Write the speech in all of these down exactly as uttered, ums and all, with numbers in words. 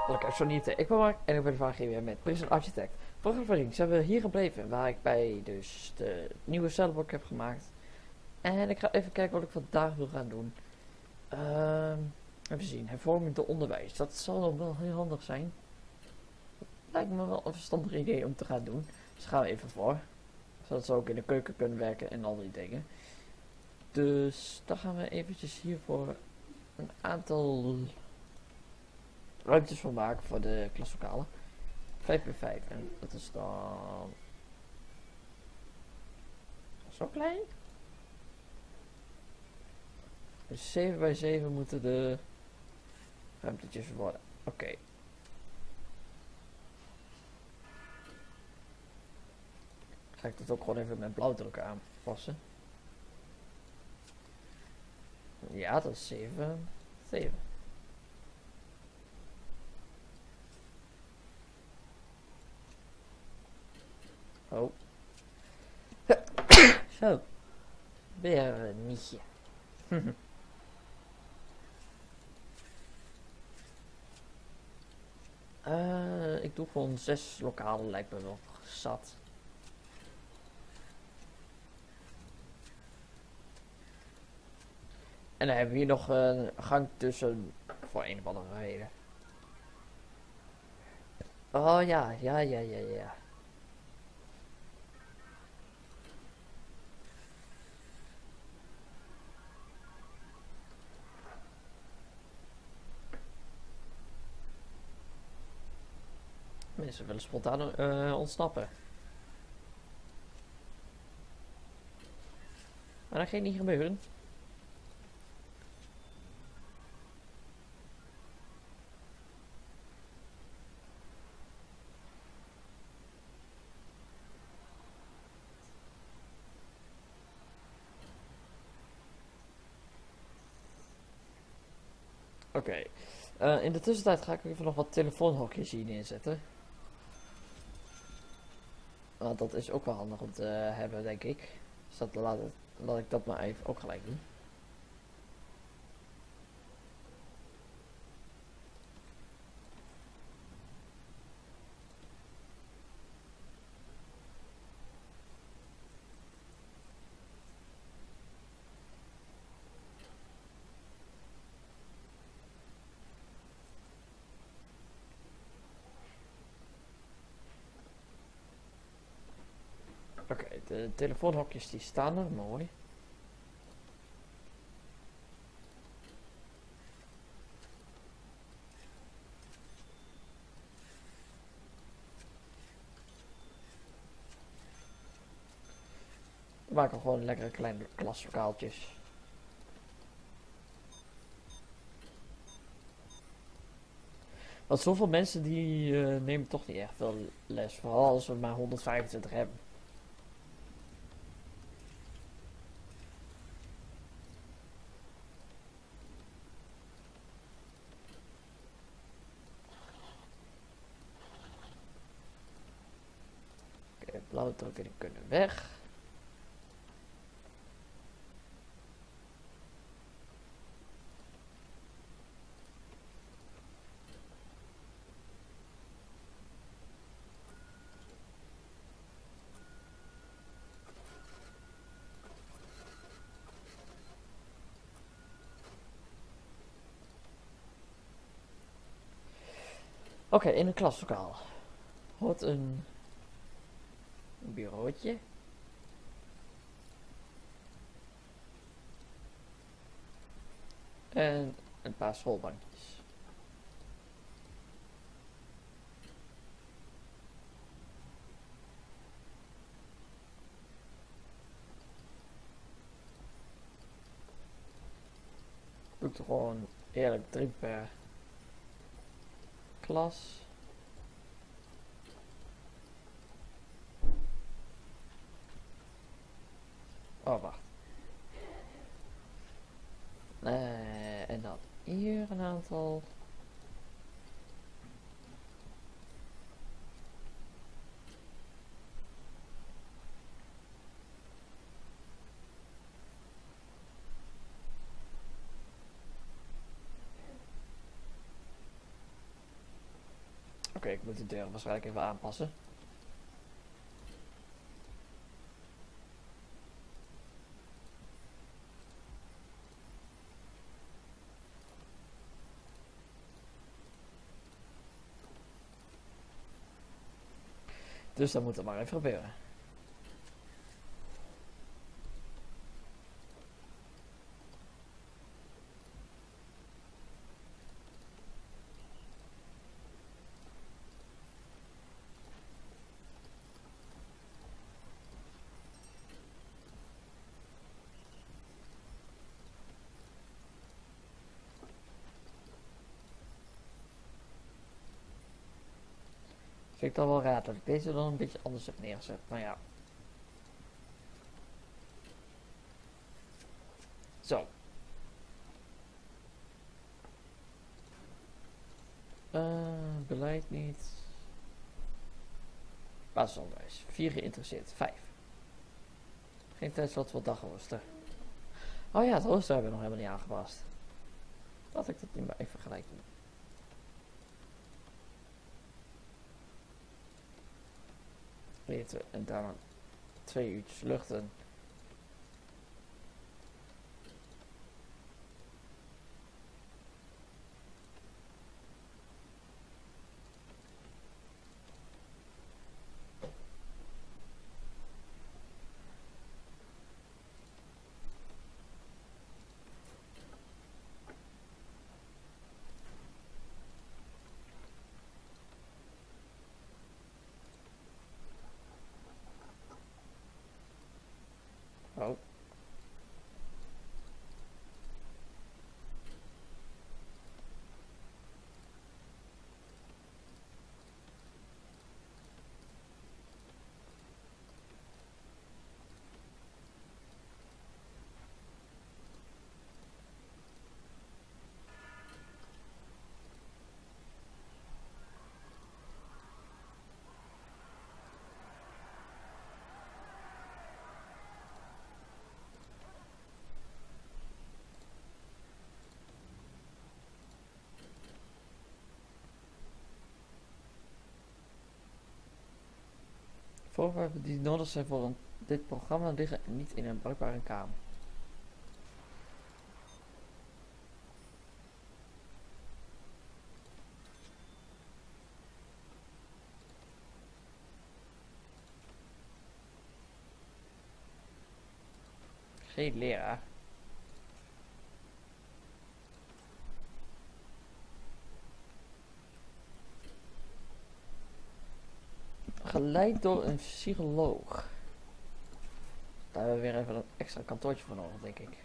Oké, Sonite, ik ben Mark en ik ben vandaag hier weer met Prison Architect. Vorige aflevering zijn we hier gebleven, waar ik bij dus de nieuwe cellblok heb gemaakt. En ik ga even kijken wat ik vandaag wil gaan doen. Ehm even zien, hervorming door onderwijs. Dat zal dan wel heel handig zijn. Lijkt me wel een verstandig idee om te gaan doen. Dus daar gaan we even voor. Zodat ze ook in de keuken kunnen werken en al die dingen. Dus daar gaan we eventjes hiervoor een aantal ruimtes voor maken voor de klaslokalen. vijf bij vijf en dat is dan zo klein. Dus zeven bij zeven moeten de ruimtetjes worden. Oké. Okay. Ga ik dat ook gewoon even met blauwdruk aanpassen. Ja, dat is zeven, zeven. Oh. Zo. Weer een nietje. uh, ik doe gewoon zes lokalen, lijkt me wel zat. En dan hebben we hier nog een gang tussen, voor een of andere reden. Oh ja, ja, ja, ja, ja. Mensen willen spontaan uh, ontsnappen. Maar dat gaat niet gebeuren. Oké. Okay. Uh, in de tussentijd ga ik even nog wat telefoonhokjes hier neerzetten. Want dat is ook wel handig om te hebben, denk ik. Dus dat, laat, het, laat ik dat maar even ook gelijk doen. Oké, okay, de telefoonhokjes die staan er, mooi. We maken gewoon lekkere kleine klaslokaaltjes. Want zoveel mensen die uh, nemen toch niet echt veel les, vooral als we maar honderdvijfentwintig hebben. Oké, blauwe drukken die kunnen weg. Oké, okay, in een klaslokaal hoort een bureautje. En een paar schoolbankjes. Doe ik er gewoon eerlijk drie per klas. Oh, wacht. Uh, en dan hier een aantal. Oké, ik moet de deur waarschijnlijk even aanpassen. Dus dat moet het maar even gebeuren. Vind ik dan wel raar dat ik deze dan een beetje anders heb neergezet. Maar ja. Zo. Uh, beleid niet. Basisonderwijs. vier geïnteresseerd. vijf. Geen tijdslot voor dagrooster. Oh ja, het rooster hebben we nog helemaal niet aangepast. Laat ik dat nu maar even gelijk doen. Eten en dan twee uurtjes luchten. Oh. Voorwerpen die nodig zijn voor een, dit programma liggen niet in een bruikbare kamer. Geen leraar. Geleid door een psycholoog. Daar hebben we weer even een extra kantoortje voor nodig, denk ik.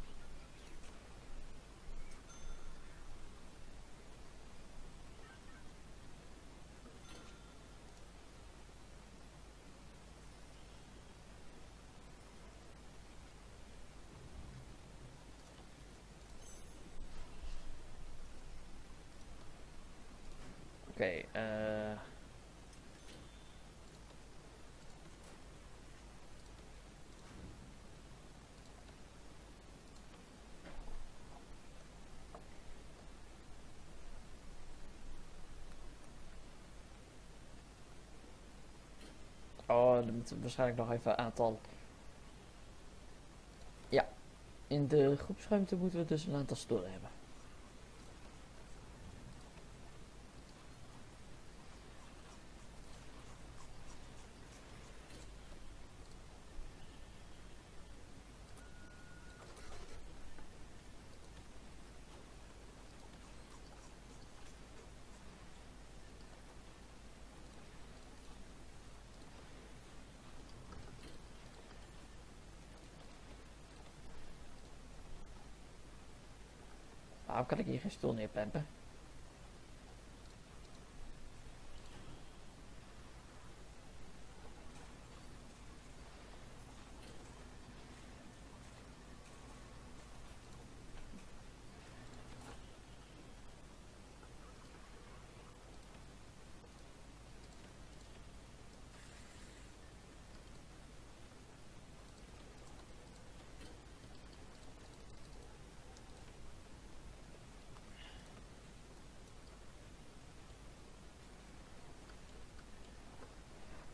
Oké, okay, uh... oh, dan moeten we waarschijnlijk nog even een aantal... Ja, in de groepsruimte moeten we dus een aantal stoelen hebben. Waarom kan ik hier geen stoel neerplempen?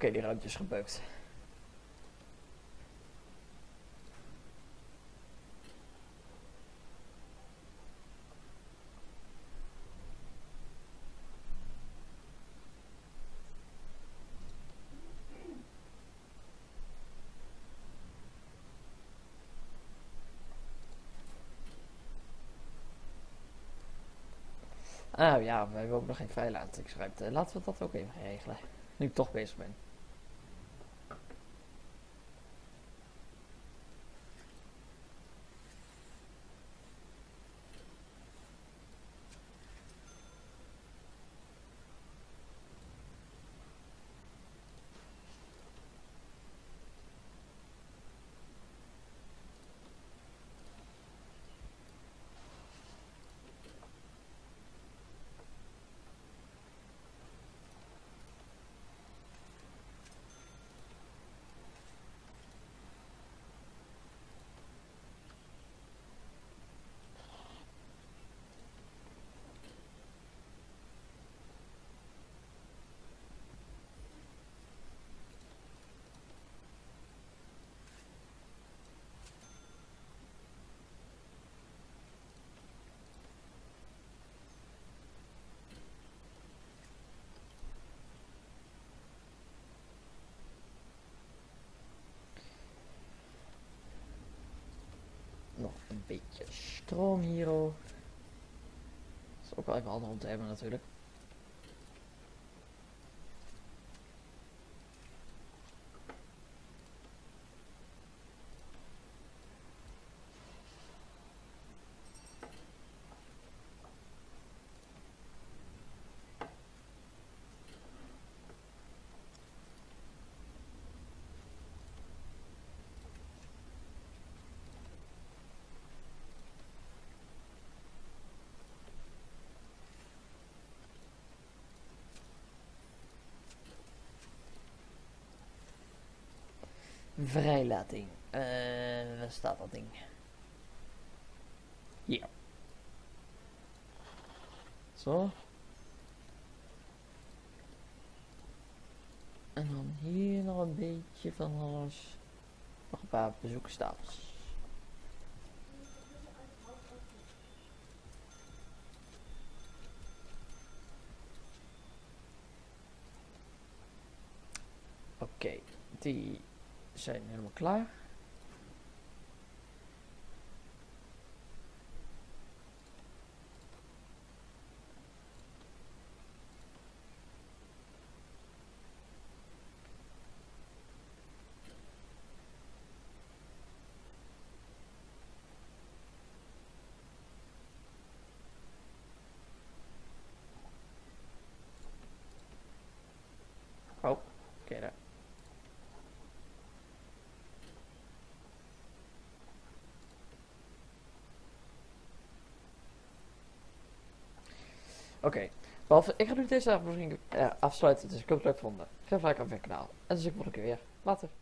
okay, die ruimte is gebeukt. Ah ja, we hebben ook nog geen veiligheidsruimte. Laten we dat ook even regelen. Nu ik toch bezig ben. Nog een beetje stroom hier. Dat is ook wel even handig om te hebben natuurlijk. Vrijlating. Uh, waar staat dat ding? Hier. Zo. En dan hier nog een beetje van alles. Nog een paar bezoekerstafels. Oké, okay, die zijn helemaal klaar. Oh, oké okay, daar. Oké, okay. Behalve, ik ga nu deze aflevering uh, afsluiten, dus ik hoop het leuk vonden. Geef een like op mijn kanaal. En dus ik volgende keer weer. Later.